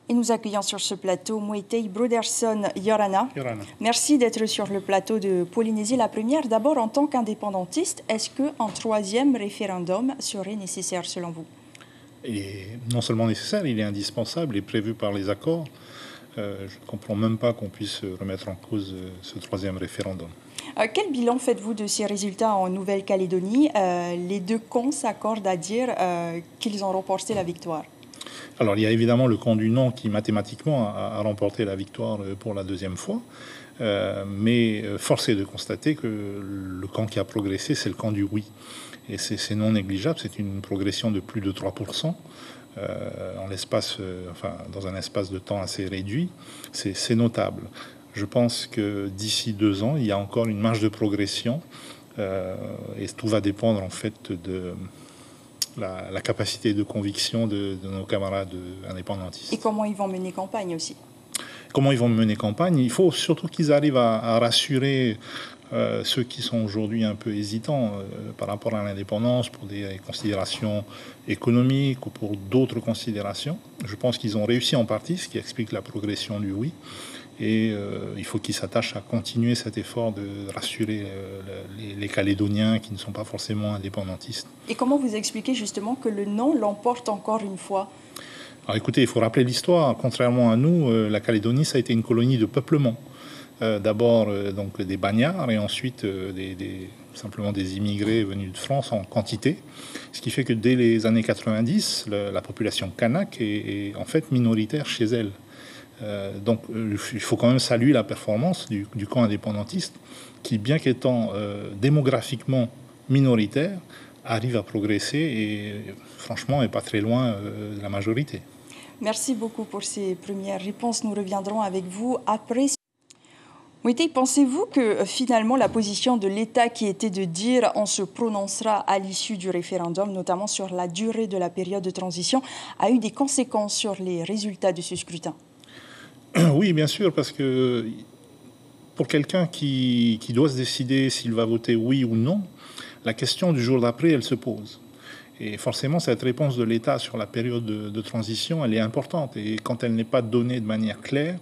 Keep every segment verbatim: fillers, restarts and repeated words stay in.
Et nous accueillons sur ce plateau Moïtei Broderson Yorana. Yorana. Merci d'être sur le plateau de Polynésie. La première, d'abord en tant qu'indépendantiste, est-ce qu'un troisième référendum serait nécessaire selon vous? Il est non seulement nécessaire, il est indispensable et prévu par les accords. Euh, je ne comprends même pas qu'on puisse remettre en cause euh, ce troisième référendum. Euh, quel bilan faites-vous de ces résultats en Nouvelle-Calédonie? euh, Les deux camps s'accordent à dire euh, qu'ils ont remporté la victoire. Alors, il y a évidemment le camp du non qui, mathématiquement, a, a remporté la victoire pour la deuxième fois. Euh, mais force est de constater que le camp qui a progressé, c'est le camp du oui. Et c'est non négligeable, c'est une progression de plus de trois pour cent euh, en l'espace, euh, enfin, dans un espace de temps assez réduit. C'est notable. Je pense que d'ici deux ans, il y a encore une marge de progression euh, et tout va dépendre en fait de La, la capacité de conviction de, de nos camarades indépendantistes. Et comment ils vont mener campagne aussi? Comment ils vont mener campagne? Il faut surtout qu'ils arrivent à, à rassurer euh, ceux qui sont aujourd'hui un peu hésitants euh, par rapport à l'indépendance pour des considérations économiques ou pour d'autres considérations. Je pense qu'ils ont réussi en partie, ce qui explique la progression du oui. Et euh, il faut qu'ils s'attachent à continuer cet effort de rassurer euh, les, les Calédoniens qui ne sont pas forcément indépendantistes. Et comment vous expliquez justement que le non l'emporte encore une fois? Alors écoutez, il faut rappeler l'histoire. Contrairement à nous, euh, la Calédonie, ça a été une colonie de peuplement. Euh, D'abord euh, donc des bagnards et ensuite euh, des, des, simplement des immigrés venus de France en quantité. Ce qui fait que dès les années quatre-vingt-dix, le, la population kanak est, est en fait minoritaire chez elle. Euh, donc euh, il faut quand même saluer la performance du, du camp indépendantiste qui, bien qu'étant euh, démographiquement minoritaire, arrive à progresser et franchement n'est pas très loin euh, de la majorité. Merci beaucoup pour ces premières réponses. Nous reviendrons avec vous après. Moïtei, pensez-vous que finalement la position de l'État qui était de dire on se prononcera à l'issue du référendum, notamment sur la durée de la période de transition, a eu des conséquences sur les résultats de ce scrutin? Oui, bien sûr, parce que pour quelqu'un qui, qui doit se décider s'il va voter oui ou non, la question du jour d'après, elle se pose. Et forcément, cette réponse de l'État sur la période de, de transition, elle est importante. Et quand elle n'est pas donnée de manière claire,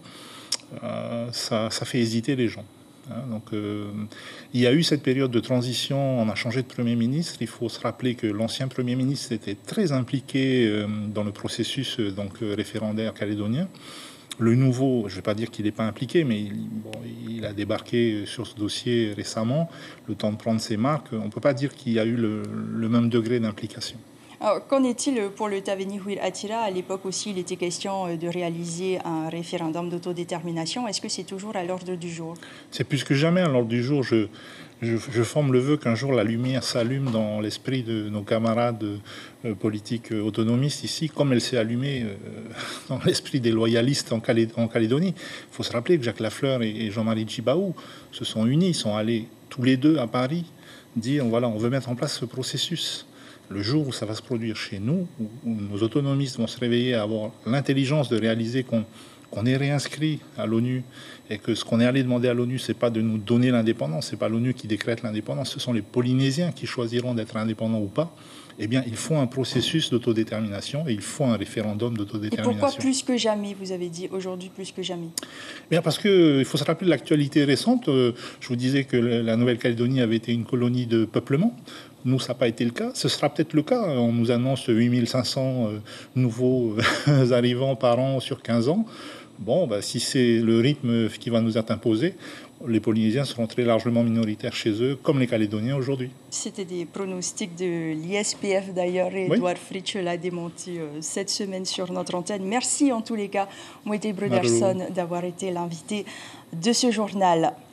euh, ça, ça fait hésiter les gens. Hein, donc, euh, il y a eu cette période de transition, on a changé de Premier ministre. Il faut se rappeler que l'ancien Premier ministre était très impliqué euh, dans le processus euh, donc, référendaire calédonien. Le nouveau, je ne vais pas dire qu'il n'est pas impliqué, mais il, bon, il a débarqué sur ce dossier récemment, le temps de prendre ses marques. On ne peut pas dire qu'il y a eu le, le même degré d'implication. Qu'en est-il pour le Taveni Huil Attila? À l'époque aussi, il était question de réaliser un référendum d'autodétermination. Est-ce que c'est toujours à l'ordre du jour? C'est plus que jamais à l'ordre du jour. Je, je, je forme le vœu qu'un jour la lumière s'allume dans l'esprit de nos camarades euh, politiques euh, autonomistes ici, comme elle s'est allumée euh, dans l'esprit des loyalistes en, Calé en Calédonie. Il faut se rappeler que Jacques Lafleur et, et Jean-Marie Tjibaou se sont unis, sont allés tous les deux à Paris dire voilà, on veut mettre en place ce processus. Le jour où ça va se produire chez nous, où, où nos autonomistes vont se réveiller à avoir l'intelligence de réaliser qu'on qu'on est réinscrit à l'ONU et que ce qu'on est allé demander à l'ONU, c'est pas de nous donner l'indépendance, c'est pas l'ONU qui décrète l'indépendance, ce sont les Polynésiens qui choisiront d'être indépendants ou pas. Eh bien, il faut un processus d'autodétermination et il faut un référendum d'autodétermination. Et pourquoi plus que jamais, vous avez dit aujourd'hui plus que jamais? Bien parce qu'il faut se rappeler de l'actualité récente. Je vous disais que la Nouvelle-Calédonie avait été une colonie de peuplement. Nous, ça n'a pas été le cas. Ce sera peut-être le cas. On nous annonce huit mille cinq cents euh, nouveaux euh, arrivants par an sur quinze ans. Bon, bah, si c'est le rythme qui va nous être imposé, les Polynésiens seront très largement minoritaires chez eux, comme les Calédoniens aujourd'hui. C'était des pronostics de l'I S P F d'ailleurs, et oui. Edouard Fritsch l'a démenti euh, cette semaine sur notre antenne. Merci en tous les cas, Moïtei Broderson, d'avoir été l'invité de ce journal.